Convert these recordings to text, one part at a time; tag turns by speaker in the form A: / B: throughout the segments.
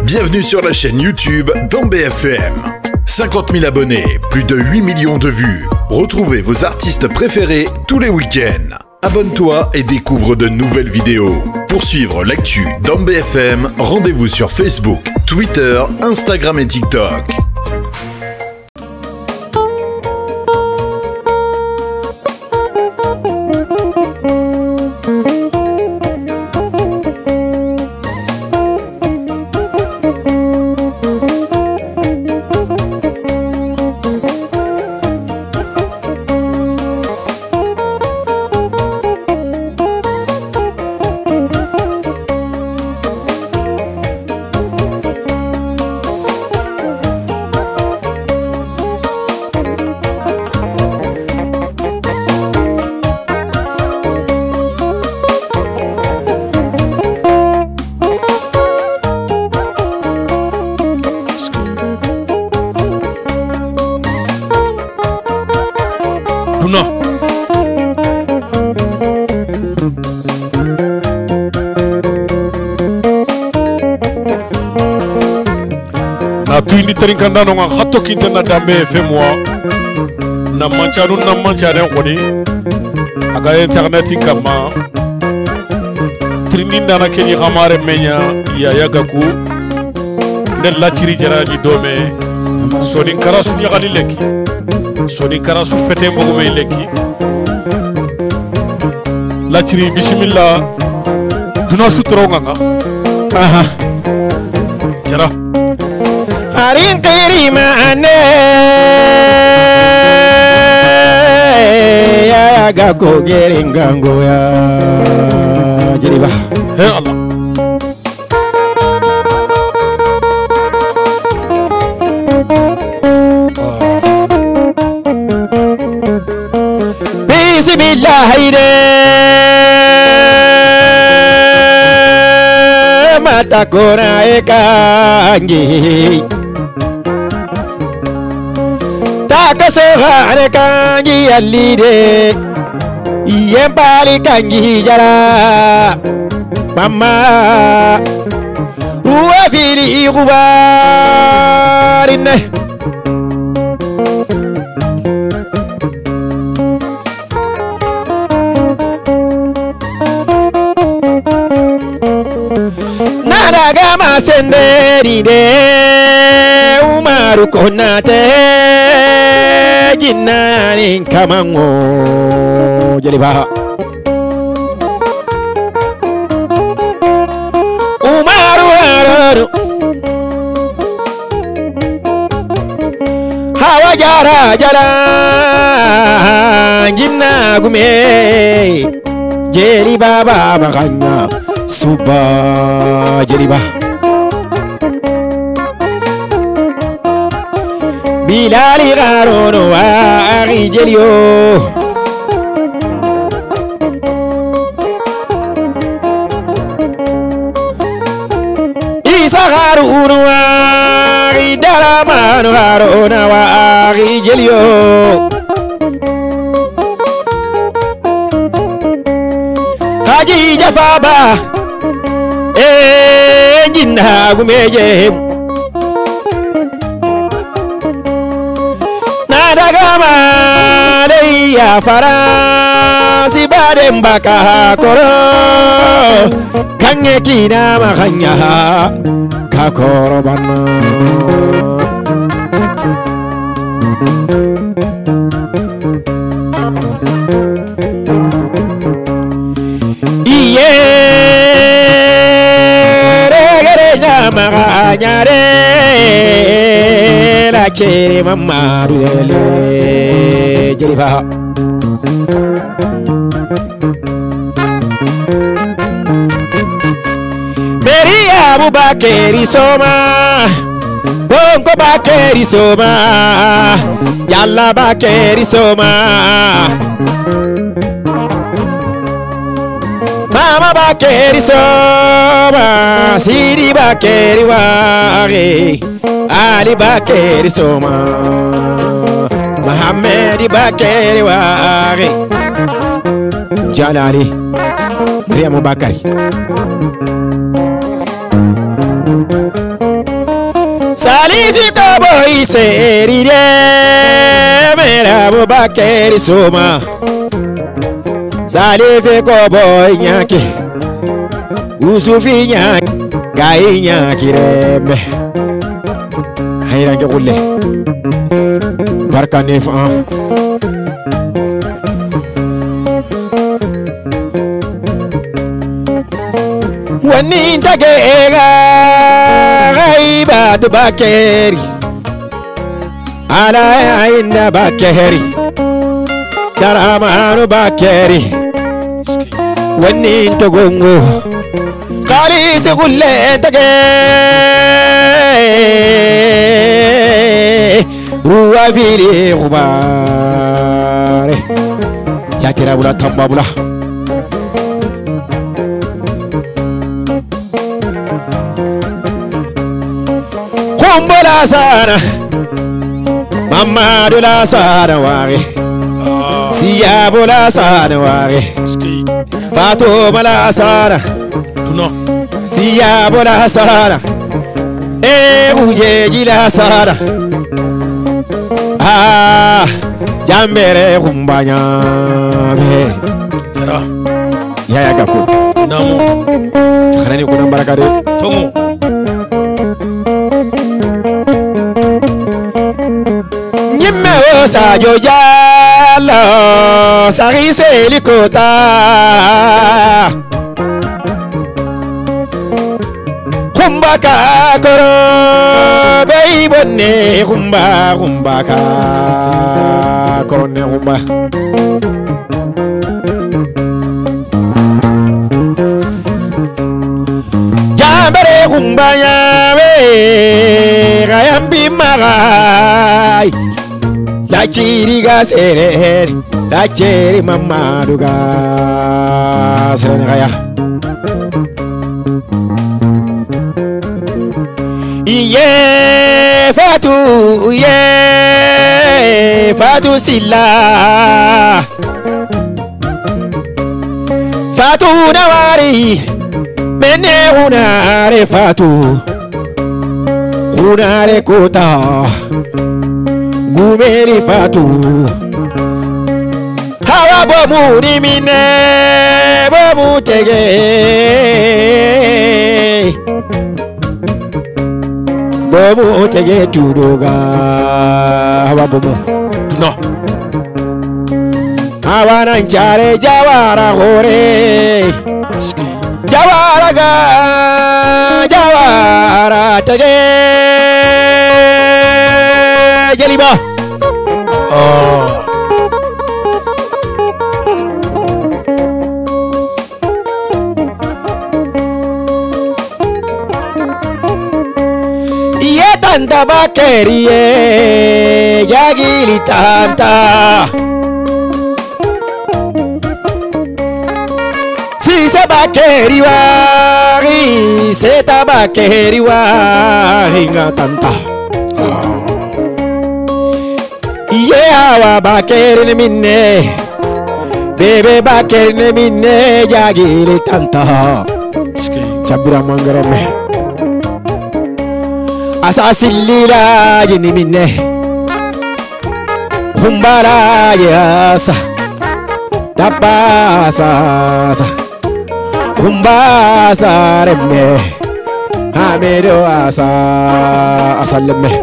A: Bienvenue sur la chaîne YouTube d'AmbFM. 50 000 abonnés, plus de 8 millions de vues. Retrouvez vos artistes préférés tous les week-ends. Abonne-toi et découvre de nouvelles vidéos. Pour suivre l'actu d'AmbFM, rendez-vous sur Facebook, Twitter, Instagram et TikTok.
B: Kanda no nga khato kinta na dambe femwa na manchare ngoni aga internet kama trininda na keni khamare menya ya yagaku ndel la chiri jaraji dome soni karasu nyagali leki soni karasu fete mbogo me leki la chiri bismillah duna sutro nga aha jara
C: Arin kirima ane ya gago geringango ya jiriba
B: he Allah
C: bismillahire mata kora ekangi Takasehare kangi alide Yembali kangi jara Mama Uwafili kubarine Nadagama senderi de Umaru konate Jinani kamango jeliba Umaru araru Hawa jara jara Jinna gume Jeliba baba kanya Suba jeliba Bilali garono wa gelio Isa garono wa daramano garona wa gelio Haji Jafaba jinna gumeje ya farasi badem baka koro kanye kina makanya ka korobana iye regere makanya re la chere mama dule jeriba Maria Abubakari Soma Bongo Bakari Soma Yalla Bakari Soma Mama Bakari Soma Sidi Bakari Wari Ali Bakari Soma Mohamed Bakari Wari Jalali Maria Abubakari seri de mera Abubakar Soma Salife ko boy nyaki Usufi nyaki gai nyaki reme hayra ke kulle barka nef an wani tage gaiba Bakari ala inna Bakari Karamanu Bakari wani tagongo kali se kulle tage ruwa fili khubare ya tira bula tamba bula kumbola sana Mamadu la sana ware siya bola sana ware Fatuma la sana siya bola sana ujeji la sana jambere kumbanya be ya gaku
B: namo
C: kharani kuna baraka de
B: tongo
C: nyimme osa jojalo sarise likota kumbaka koro beibone kumbaka korone kumba jambere kumbanya be gayambi magai la chiriga sereri la cheri mamaduga serene gaya iye fatu silla fatu nawari mene hunare fatu hunare kota gumeri fatu hawa bomu ni mine bomu tege bomu tege tudoga hawa bomu
B: no
C: hawa nanchare jawara hore jawara ga jawara tege jaliba tanta Bakari jagili tanta si se Bakari wari se ta Bakari wari nga tanta iye awa Bakari ne minne bebe Bakari ne minne jagili tanta chabira mangarame asasilila jini minne humbala yasa tapasa humbasa remme hamido asalemme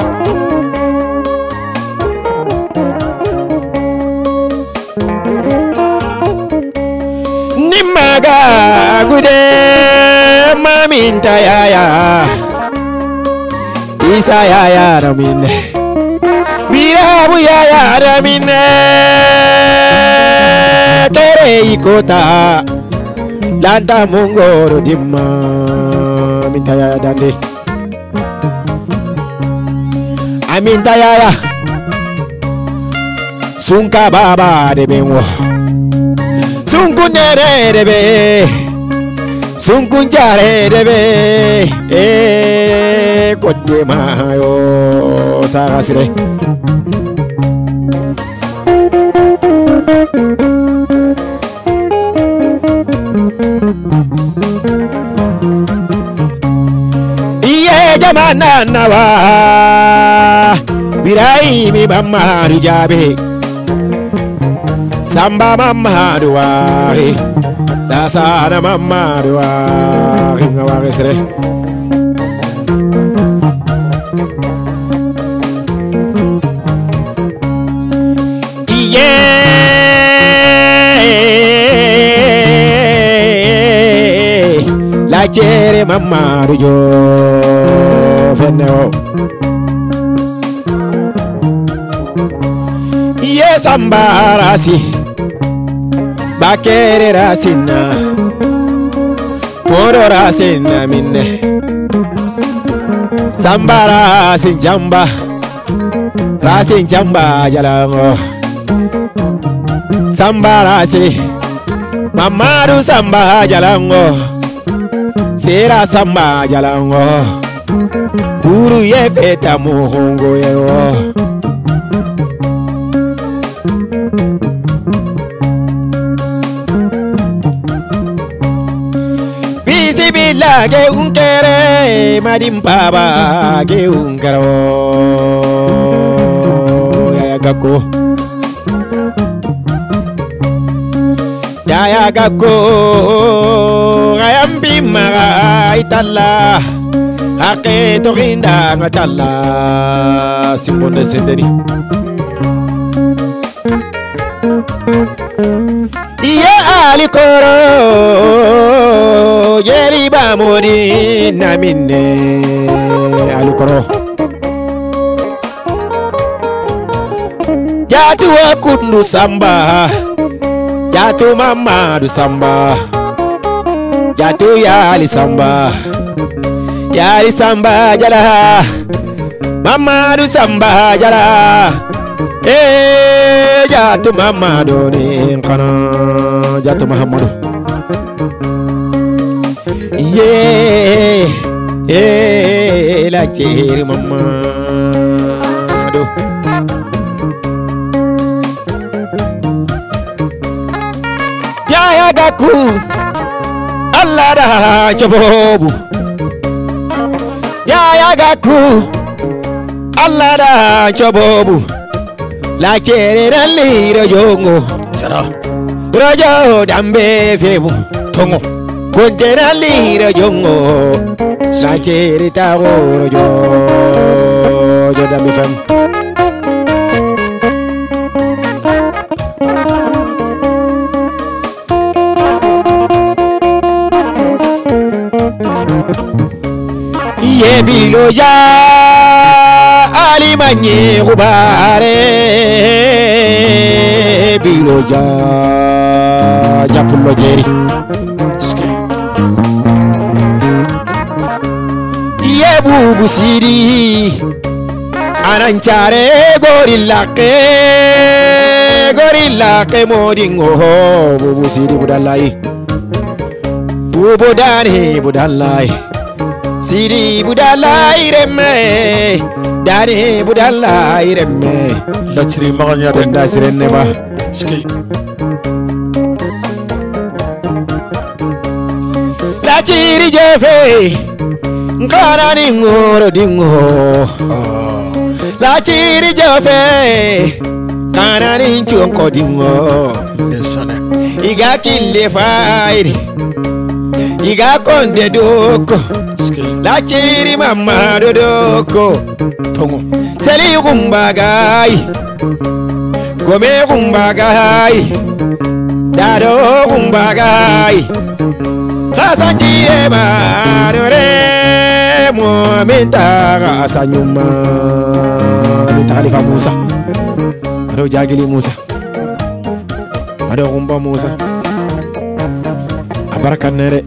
C: nimaga gude maminta yaya Isa ya ramine Mirabu ya ramine Tere ikota Lanta mungoro dimma Minta ya dande Aminta ya Sunka baba de benwo Sunku nere de be Sunku jare de be Kodde mayo sagasire iye jamana nawa Ibrahim Mamadu Jabe Samba Mamadu Wahi Dasana Mamadu Wahi Ngawagesre La chere Mamadu Jo Feneo Samba rasi Bakere rasina Moro rasina minne Samba rasin jamba jalango Samba rasi Mamadu samba jalango Sera samba jalango Uru ye feta muhungu yewo Bismillah ge unkere madim baba ge unkaro ya gako ayambi mara italla ake to hinda ngatalla simbonde sendeni iya alikoro yeri bamodi namine alikoro jatu akundu samba jatu Mamadu samba jatu yali samba jala Mamadu samba jala jatu Mamadu ni kana jatu Muhammadu la chéri Mamadu ya gaku Allah da chobobu ya gaku Allah da chobobu la chéri rali rojongo rojo dambe febu
B: tongo
C: Kondera lira jongo la chéri tago rojo dambe fem Bilo ya ali manye gubare bilo ya japullo jeri ye bubu siri anancare gorilla ke modingo bubu siri budalai budalai Siri budalai remme Dani budalai remme
B: La ciri maganya
C: Tenda sirenne ba
B: Ski
C: La ciri jefe Nkana dingoro La ciri jefe Kana ninchonko dingo
B: Nesane
C: Iga kille fairi Iga konde doko La chéri Mamadu doko
B: tongo
C: Seli gumbagai Gome gumbagai Dado gumbagai Hasan chire manore Muamita asanyuma Minta Khalifa Musa Ado jagili Musa Ado gumba Musa Abarakanere